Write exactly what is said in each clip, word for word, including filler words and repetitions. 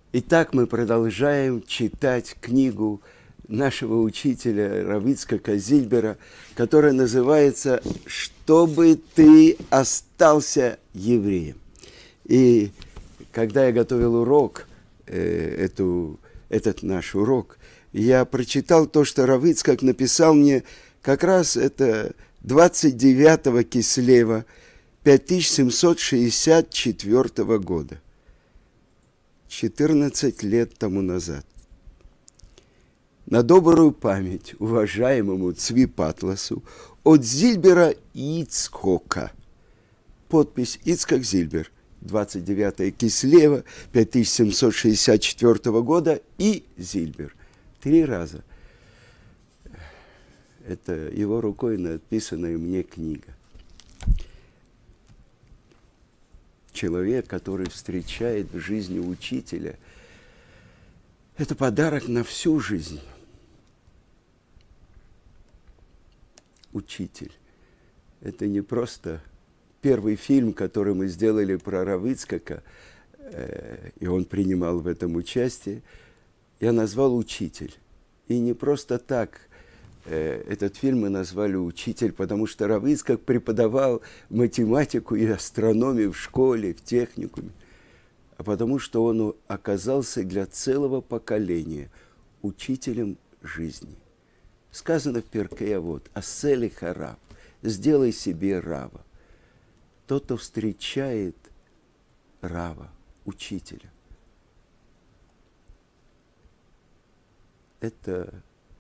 Итак, мы продолжаем читать книгу нашего учителя Рав Ицхака Зильбера, которая называется «Чтобы ты остался евреем». И когда я готовил урок, э, эту, этот наш урок, я прочитал то, что Рав Ицхак написал мне как раз это двадцать девятого Кислева тысяча семьсот шестьдесят четвёртого года. четырнадцать лет тому назад. На добрую память уважаемому Цви Патласу от Зильбера Ицхока. Подпись Ицхак Зильбер, двадцать девятого Кислева тысяча семьсот шестьдесят четвёртого года и Зильбер. Три раза. Это его рукой написанная мне книга. Человек, который встречает в жизни учителя, это подарок на всю жизнь. Учитель. Это не просто первый фильм, который мы сделали про Рав Ицхака, э, и он принимал в этом участие, я назвал «Учитель». И не просто так э, этот фильм мы назвали «Учитель», потому что Рав Ицхак преподавал математику и астрономию в школе, в техникуме, а потому что он оказался для целого поколения учителем жизни. Сказано в Перкей Авот: «Асе леха рав», «сделай себе рава». Тот, кто встречает рава, учителя, это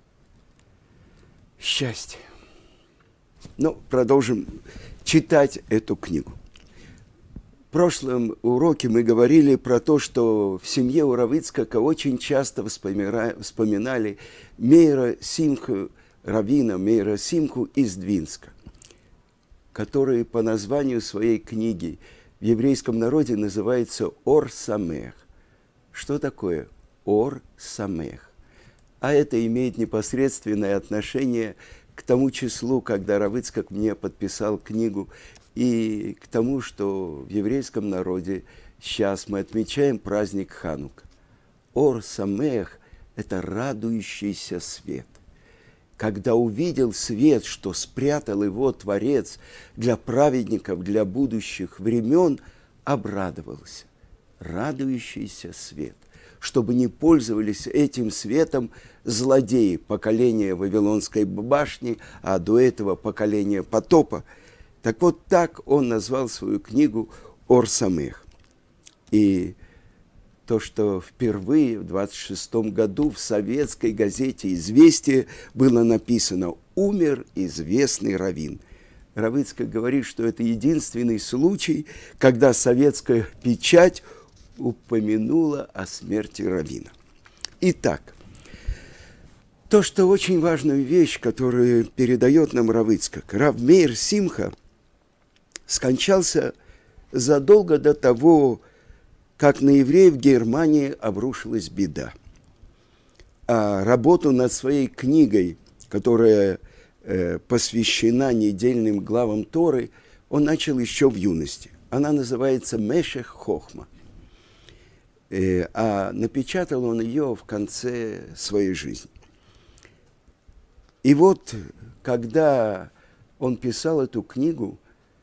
счастье. Ну, продолжим читать эту книгу. В прошлом уроке мы говорили про то, что в семье у Рав Ицхака очень часто вспоминали Меира Симху, раввина Меира Симху из Двинска, который по названию своей книги в еврейском народе называется «Ор Самех». Что такое «Ор Самех»? А это имеет непосредственное отношение к тому числу, когда Рав Ицхак мне подписал книгу, и к тому, что в еврейском народе сейчас мы отмечаем праздник Ханука. Ор Самех – это радующийся свет. Когда увидел свет, что спрятал его Творец для праведников, для будущих времен, обрадовался. Радующийся свет. Чтобы не пользовались этим светом злодеи поколения Вавилонской башни, а до этого поколения потопа. Так вот, так он назвал свою книгу «Ор Самех». И то, что впервые в двадцать шестом году в советской газете «Известия» было написано «Умер известный раввин». Рав Ицхак говорит, что это единственный случай, когда советская печать упомянула о смерти раввина. Итак, то, что очень важную вещь, которую передает нам Рав Ицхак, Рав Меир Симха скончался задолго до того, как на евреев в Германии обрушилась беда. А работу над своей книгой, которая э, посвящена недельным главам Торы, он начал еще в юности. Она называется «Мешех Хохма». Э, а напечатал он ее в конце своей жизни. И вот, когда он писал эту книгу,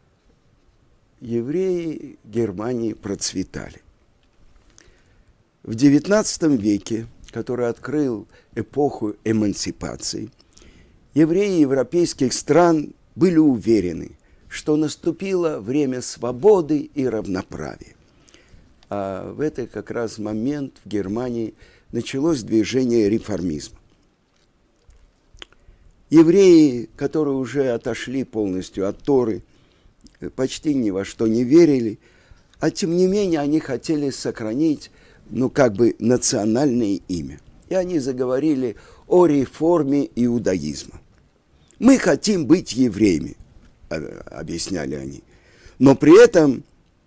евреи Германии процветали. В девятнадцатом веке, который открыл эпоху эмансипации, евреи европейских стран были уверены, что наступило время свободы и равноправия. А в этот как раз момент в Германии началось движение реформизма. Евреи, которые уже отошли полностью от Торы, почти ни во что не верили, а тем не менее они хотели сохранить, ну, как бы национальное имя. И они заговорили о реформе иудаизма. «Мы хотим быть евреями», объясняли они, «но при этом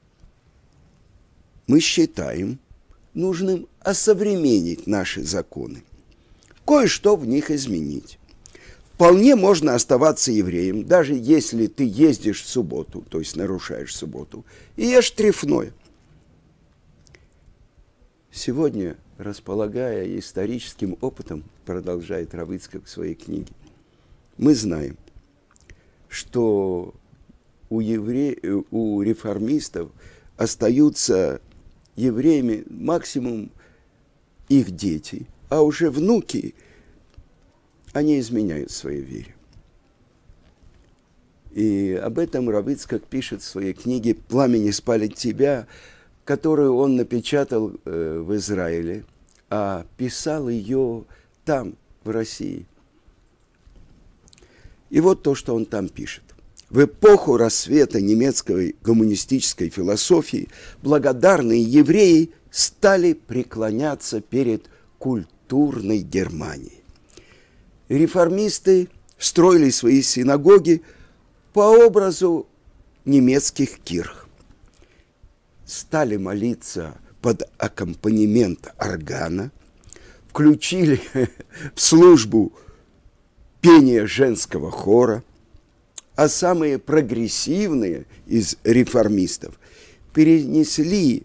мы считаем нужным осовременить наши законы, кое-что в них изменить. Вполне можно оставаться евреем, даже если ты ездишь в субботу, то есть нарушаешь субботу, и ешь трефное. Сегодня, располагая историческим опытом, продолжает Рав Ицхак в своей книге, мы знаем, что у, евре... у реформистов остаются евреями максимум их дети, а уже внуки, они изменяют своей вере. И об этом Рав Ицхак пишет в своей книге «Пламя не спалит тебя», которую он напечатал э, в Израиле, а писал ее там, в России. И вот то, что он там пишет. В эпоху рассвета немецкой коммунистической философии благодарные евреи стали преклоняться перед культурной Германией. Реформисты строили свои синагоги по образу немецких кирх. Стали молиться под аккомпанемент органа, включили в службу пение женского хора, а самые прогрессивные из реформистов перенесли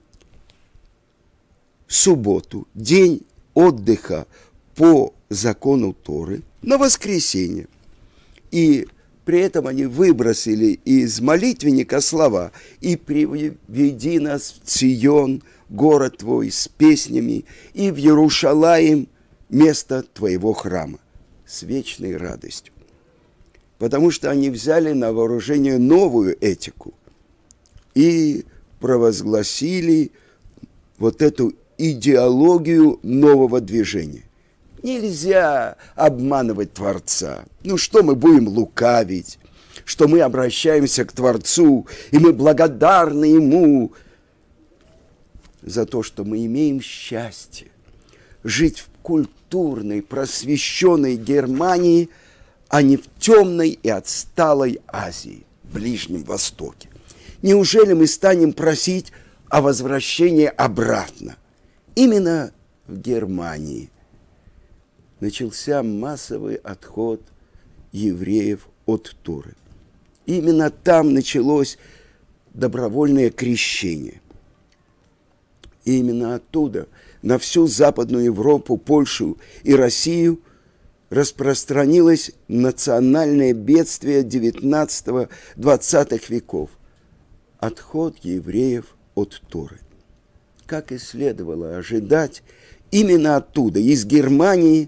субботу, день отдыха по закону Торы, на воскресенье. И при этом они выбросили из молитвенника слова «И приведи нас в Цион, город твой, с песнями, и в Иерушалаим, место твоего храма», с вечной радостью. Потому что они взяли на вооружение новую этику и провозгласили вот эту идеологию нового движения. Нельзя обманывать Творца. Ну что мы будем лукавить? Что мы обращаемся к Творцу, и мы благодарны Ему за то, что мы имеем счастье жить в культурной, просвещенной Германии, а не в темной и отсталой Азии, Ближнем Востоке. Неужели мы станем просить о возвращении обратно? Именно в Германии начался массовый отход евреев от Торы. Именно там началось добровольное крещение. И именно оттуда на всю Западную Европу, Польшу и Россию распространилось национальное бедствие девятнадцатого-двадцатых веков – отход евреев от Торы. Как и следовало ожидать, именно оттуда, из Германии,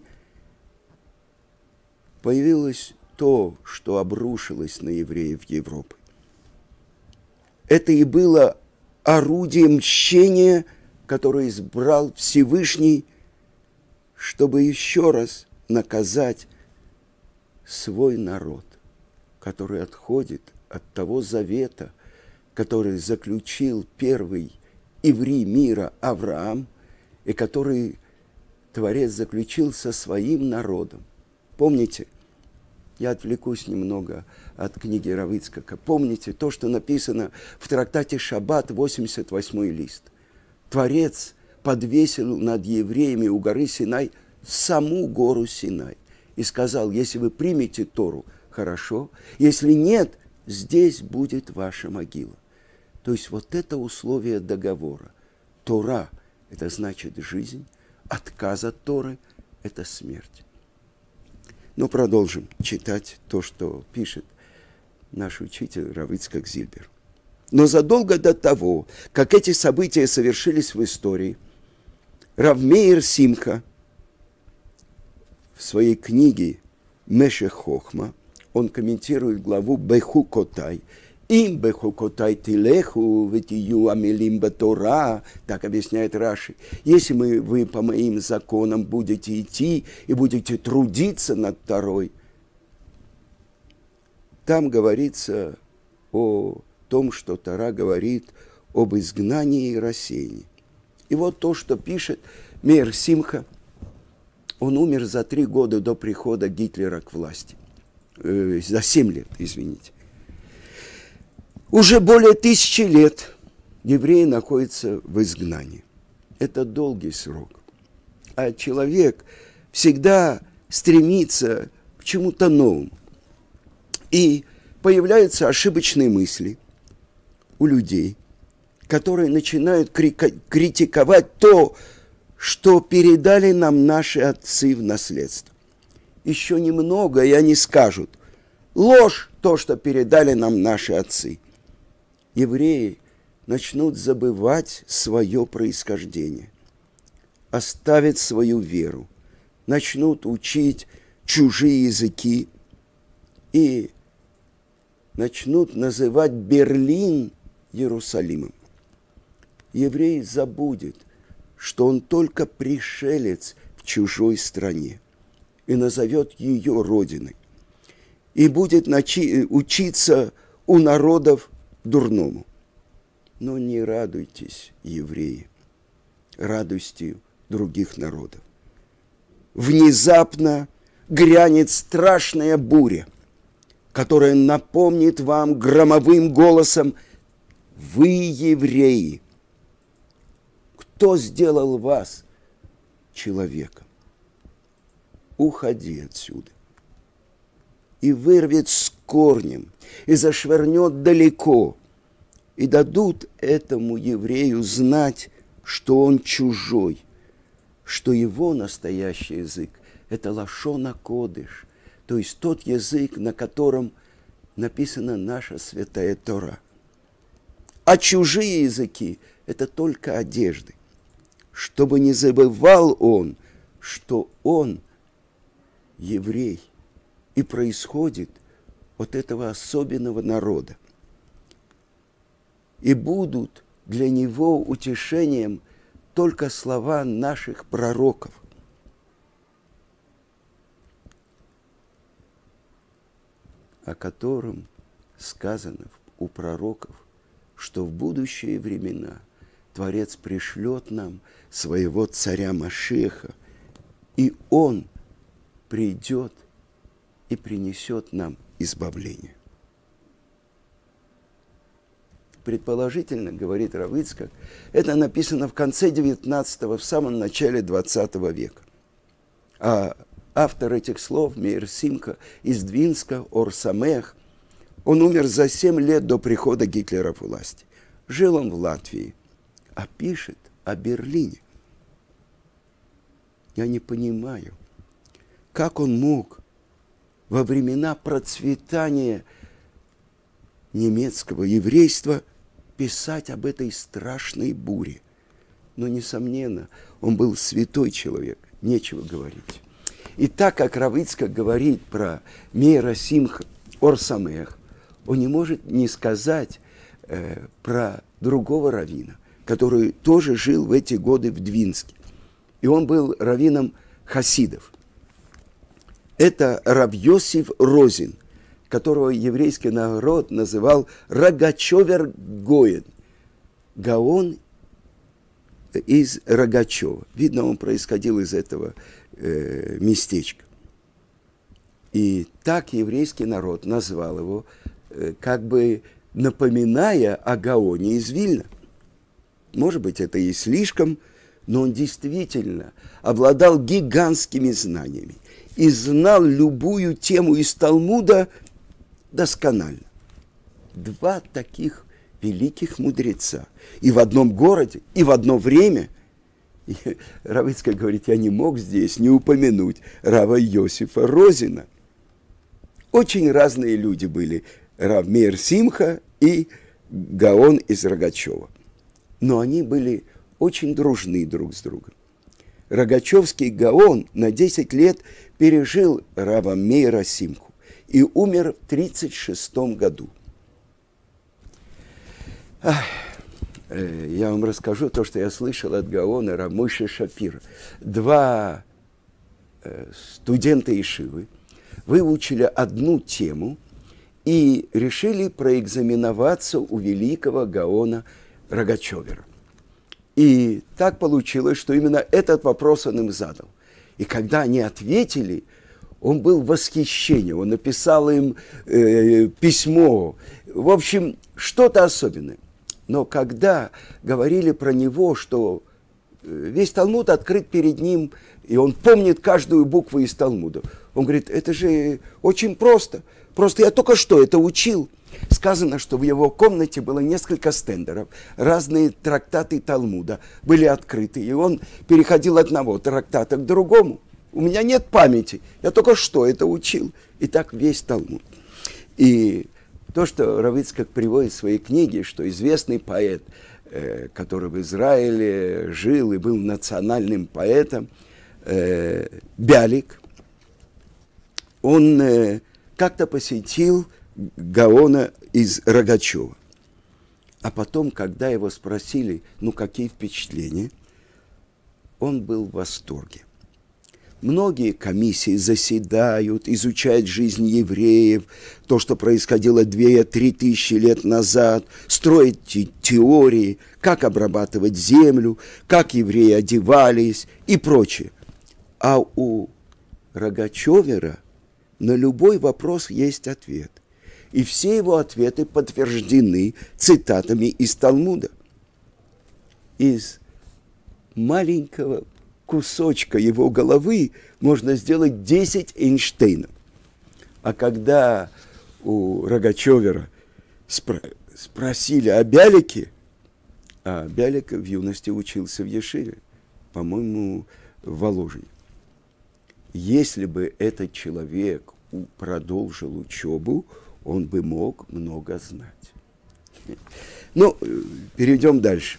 появилось то, что обрушилось на евреев Европы. Это и было орудие мщения, которое избрал Всевышний, чтобы еще раз наказать свой народ, который отходит от того завета, который заключил первый еврей мира Авраам, и который Творец заключил со своим народом. Помните, я отвлекусь немного от книги Рав Ицхака. Помните то, что написано в трактате Шаббат, восемьдесят восьмой лист. Творец подвесил над евреями у горы Синай саму гору Синай и сказал: если вы примете Тору, хорошо, если нет, здесь будет ваша могила. То есть вот это условие договора. Тора – это значит жизнь, отказ от Торы – это смерть. Но продолжим читать то, что пишет наш учитель Рав Ицхак Зильбер. Но задолго до того, как эти события совершились в истории, Рав Меир Симха в своей книге «Мешех Хохма» он комментирует главу «Бехукотай». «Им бехукотай тилеху ветию амелим батора», так объясняет Раши. «Если мы, вы по моим законам будете идти и будете трудиться над Торой», там говорится о том, что Тора говорит об изгнании и рассеянии. И вот то, что пишет Меир Симха, он умер за три года до прихода Гитлера к власти. Э, за семь лет, извините. Уже более тысячи лет евреи находятся в изгнании. Это долгий срок. А человек всегда стремится к чему-то новому. И появляются ошибочные мысли у людей. которые начинают критиковать то, что передали нам наши отцы в наследство. Еще немного, и они скажут: ложь то, что передали нам наши отцы. Евреи начнут забывать свое происхождение, оставят свою веру, начнут учить чужие языки и начнут называть Берлин Иерусалимом. Еврей забудет, что он только пришелец в чужой стране и назовет ее родиной, и будет начи- учиться у народов дурному. Но не радуйтесь, евреи, радостью других народов. Внезапно грянет страшная буря, которая напомнит вам громовым голосом: вы евреи. Кто сделал вас человеком? Уходи отсюда. И вырвет с корнем, и зашвырнет далеко, и дадут этому еврею знать, что он чужой, что его настоящий язык – это лашон а-кодеш, то есть тот язык, на котором написана наша святая Тора. А чужие языки – это только одежды, чтобы не забывал он, что он еврей и происходит от этого особенного народа. И будут для него утешением только слова наших пророков. О котором сказано у пророков, что в будущие времена Творец пришлет нам своего царя Машеха, и он придет и принесет нам избавление. Предположительно, говорит Рав Ицхак, это написано в конце девятнадцатого, в самом начале двадцатого века. А автор этих слов, Меир Симха из Двинска, Ор Самех, он умер за семь лет до прихода Гитлера к власти. Жил он в Латвии, а пишет о Берлине. Я не понимаю, как он мог во времена процветания немецкого еврейства писать об этой страшной буре. Но, несомненно, он был святой человек, нечего говорить. И так как Рав Ицхак говорит про Меира Симха Ор Самех, он не может не сказать э, про другого раввина, который тоже жил в эти годы в Двинске. И он был раввином хасидов. Это Рав Йосиф Розин, которого еврейский народ называл Рогачевер Гоен. Гаон из Рогачева. Видно, он происходил из этого э, местечка. И так еврейский народ назвал его, э, как бы напоминая о Гаоне из Вильна. Может быть, это и слишком, но он действительно обладал гигантскими знаниями и знал любую тему из Талмуда досконально. Два таких великих мудреца. И в одном городе, и в одно время. И Рав Ицхак говорит, я не мог здесь не упомянуть Рава Йосифа Розина. Очень разные люди были. Рав Меир Симха и Гаон из Рогачева. Но они были очень дружны друг с другом. Рогачевский Гаон на десять лет пережил Рава Меира Симху и умер в тридцать шестом году. Ах, э, я вам расскажу то, что я слышал от Гаона Рав Мойше Шапира. Два э, студента Ешивы выучили одну тему и решили проэкзаменоваться у великого Гаона Рогачевера. И так получилось, что именно этот вопрос он им задал. И когда они ответили, он был в восхищении, он написал им э, письмо. В общем, что-то особенное. Но когда говорили про него, что весь Талмуд открыт перед ним, и он помнит каждую букву из Талмуда, он говорит, это же очень просто. Просто я только что это учил. Сказано, что в его комнате было несколько стендеров, разные трактаты Талмуда были открыты, и он переходил от одного трактата к другому. У меня нет памяти, я только что это учил. И так весь Талмуд. И то, что Рав Ицхак приводит в своей книге, что известный поэт, э, который в Израиле жил и был национальным поэтом, э, Бялик, он э, как-то посетил Гаона из Рогачева. А потом, когда его спросили, ну, какие впечатления, он был в восторге. Многие комиссии заседают, изучают жизнь евреев, то, что происходило две-три тысячи лет назад, строят те- теории, как обрабатывать землю, как евреи одевались и прочее. А у Рогачевера на любой вопрос есть ответ. И все его ответы подтверждены цитатами из Талмуда. Из маленького кусочка его головы можно сделать десять Эйнштейнов. А когда у Рогачевера спро- спросили о Бялике, а Бялик в юности учился в Ешиве, по-моему, в Воложине. Если бы этот человек продолжил учебу, он бы мог много знать. Ну, перейдем дальше.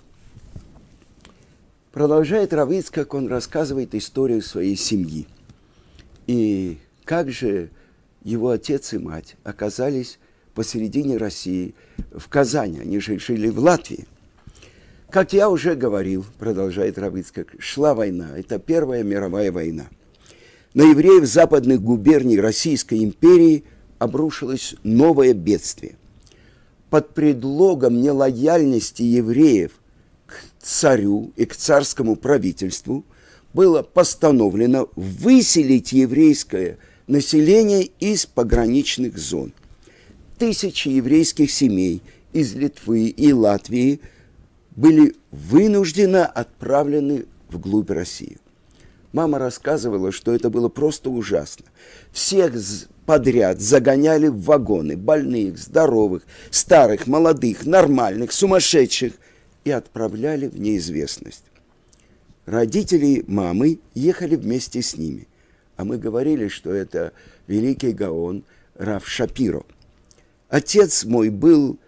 Продолжает Рав Ицхак, он рассказывает историю своей семьи. И как же его отец и мать оказались посередине России, в Казани, они же жили в Латвии. Как я уже говорил, продолжает Рав Ицхак, шла война, это Первая мировая война. На евреев западных губерний Российской империи обрушилось новое бедствие. Под предлогом нелояльности евреев к царю и к царскому правительству было постановлено выселить еврейское население из пограничных зон. Тысячи еврейских семей из Литвы и Латвии были вынуждены отправлены вглубь России. Мама рассказывала, что это было просто ужасно. Всех подряд загоняли в вагоны, больных, здоровых, старых, молодых, нормальных, сумасшедших, и отправляли в неизвестность. Родители мамы ехали вместе с ними, а мы говорили, что это великий гаон Рав Шапиро. Отец мой был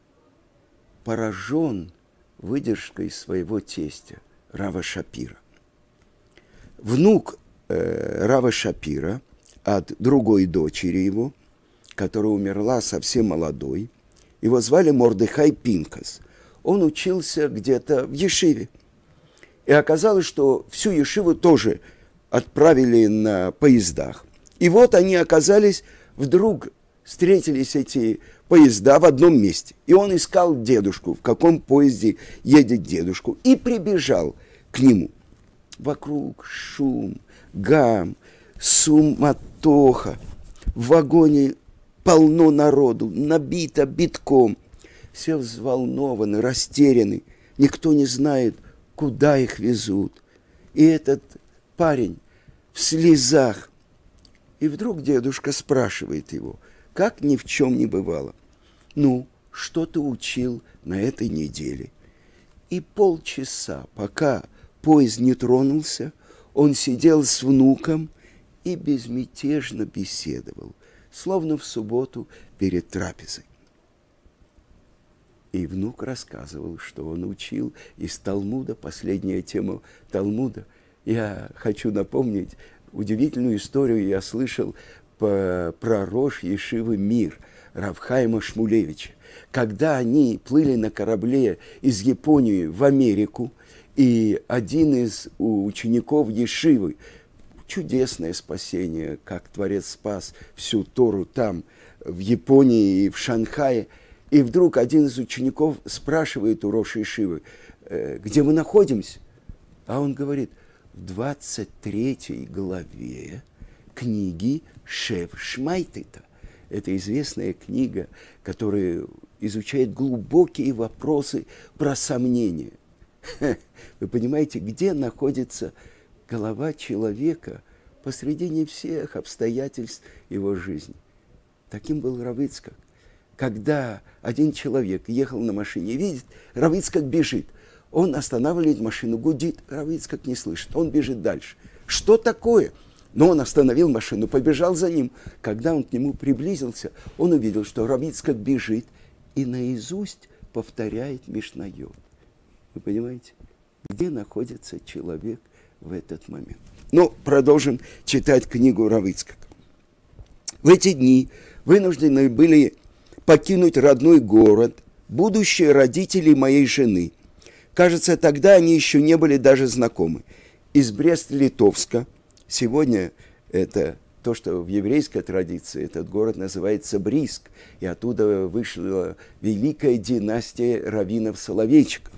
поражен выдержкой своего тестя, Рава Шапира. Внук э, Рава Шапира от другой дочери его, которая умерла совсем молодой, его звали Мордехай Пинкас. Он учился где-то в Ешиве. И оказалось, что всю Ешиву тоже отправили на поездах. И вот они оказались, вдруг встретились эти поезда в одном месте. И он искал дедушку, в каком поезде едет дедушку, и прибежал к нему. Вокруг шум, гам, суматоха. В вагоне полно народу, набито битком. Все взволнованы, растеряны. Никто не знает, куда их везут. И этот парень в слезах. И вдруг дедушка спрашивает его, как ни в чем не бывало. Ну, что ты учил на этой неделе? И полчаса, пока поезд не тронулся, он сидел с внуком и безмятежно беседовал, словно в субботу перед трапезой. И внук рассказывал, что он учил из Талмуда, последняя тема Талмуда. Я хочу напомнить удивительную историю, я слышал по, про рош Ешивы Мир, Рав Хаима Шмулевича. Когда они плыли на корабле из Японии в Америку, и один из учеников Ешивы, чудесное спасение, как Творец спас всю Тору там, в Японии и в Шанхае, и вдруг один из учеников спрашивает у роша Ешивы, где мы находимся? А он говорит, в двадцать третьей главе книги Шев Шмайтита. Это известная книга, которая изучает глубокие вопросы про сомнения. Вы понимаете, где находится голова человека посредине всех обстоятельств его жизни? Таким был Рав Ицхак. когда один человек ехал на машине и видит, Рав Ицхак бежит. Он останавливает машину, гудит, Рав Ицхак не слышит, он бежит дальше. Что такое? Но он остановил машину, побежал за ним. Когда он к нему приблизился, он увидел, что Рав Ицхак бежит и наизусть повторяет Мишнайот. Вы понимаете, где находится человек в этот момент? Ну, продолжим читать книгу Рав Ицхака. В эти дни вынуждены были покинуть родной город будущие родители моей жены. Кажется, тогда они еще не были даже знакомы. Из Брест-Литовска, сегодня это то, что в еврейской традиции этот город называется Бриск, и оттуда вышла великая династия раввинов-соловейчиков.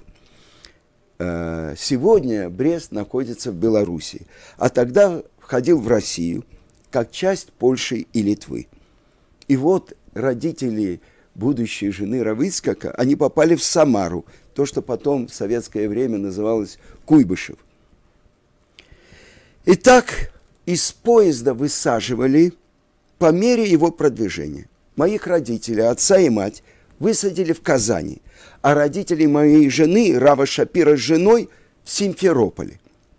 Сегодня Брест находится в Белоруссии, а тогда входил в Россию как часть Польши и Литвы. И вот родители будущей жены Рав Ицхака, они попали в Самару, то, что потом в советское время называлось Куйбышев. Итак, из поезда высаживали по мере его продвижения. Моих родителей, отца и мать, высадили в Казани, а родителей моей жены, Рава Шапира с женой, в Симферополе.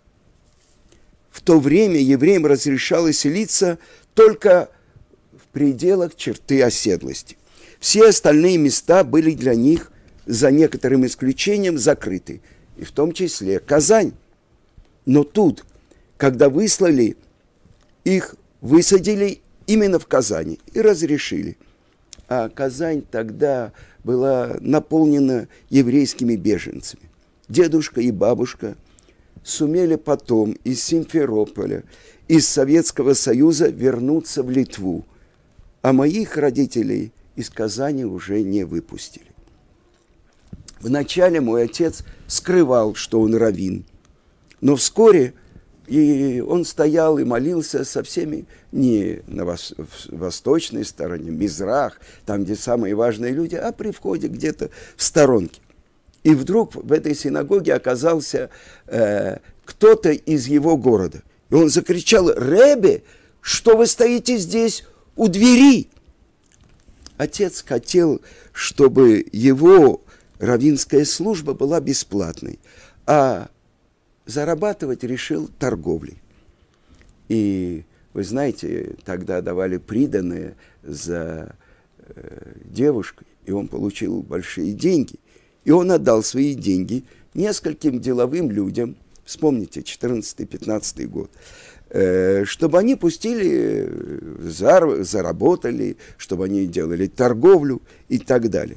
В то время евреям разрешалось селиться только в пределах черты оседлости. Все остальные места были для них, за некоторым исключением, закрыты, и в том числе Казань. Но тут, когда выслали, их высадили именно в Казани и разрешили. А Казань тогда была наполнена еврейскими беженцами. Дедушка и бабушка сумели потом из Симферополя, из Советского Союза вернуться в Литву, а моих родителей из Казани уже не выпустили. Вначале мой отец скрывал, что он раввин, но вскоре и он стоял и молился со всеми не на вос, восточной стороне, Мизрах, там, где самые важные люди, а при входе где-то в сторонке. И вдруг в этой синагоге оказался э, кто-то из его города. И он закричал: «Ребе, что вы стоите здесь у двери?» Отец хотел, чтобы его раввинская служба была бесплатной, а зарабатывать решил торговлей. И вы знаете, тогда давали приданое за э, девушкой, и он получил большие деньги. И он отдал свои деньги нескольким деловым людям, вспомните, четырнадцатый-пятнадцатый год, э, чтобы они пустили, зар, заработали, чтобы они делали торговлю и так далее.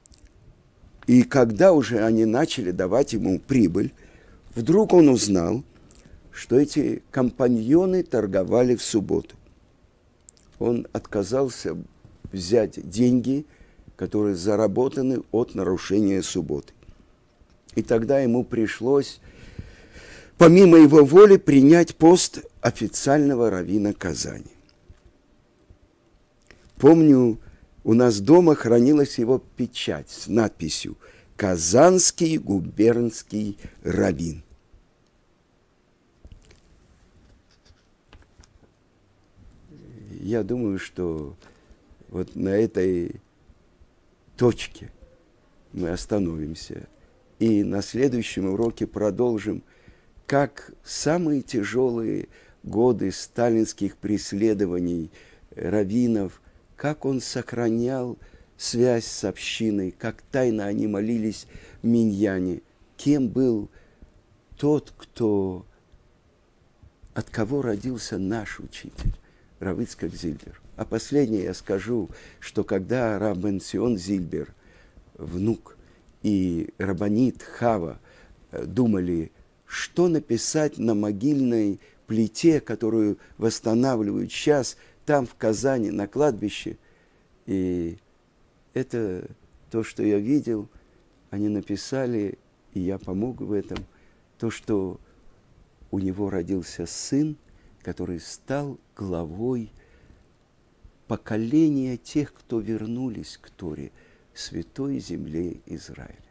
И когда уже они начали давать ему прибыль, вдруг он узнал, что эти компаньоны торговали в субботу. Он отказался взять деньги, которые заработаны от нарушения субботы. И тогда ему пришлось, помимо его воли, принять пост официального раввина Казани. Помню, у нас дома хранилась его печать с надписью «Казанский губернский раввин». Я думаю, что вот на этой точке мы остановимся и на следующем уроке продолжим, как самые тяжелые годы сталинских преследований раввинов, как он сохранял связь с общиной, как тайно они молились в миньяне, кем был тот, кто, от кого родился наш учитель, Рав Ицхак Зильбер. А последнее я скажу, что когда рав Бен-Цион Зильбер, внук, и рабанит Хава думали, что написать на могильной плите, которую восстанавливают сейчас, там, в Казани, на кладбище, и это то, что я видел, они написали, и я помог в этом, то, что у него родился сын, который стал главой поколения тех, кто вернулись к Торе, святой земле Израиля.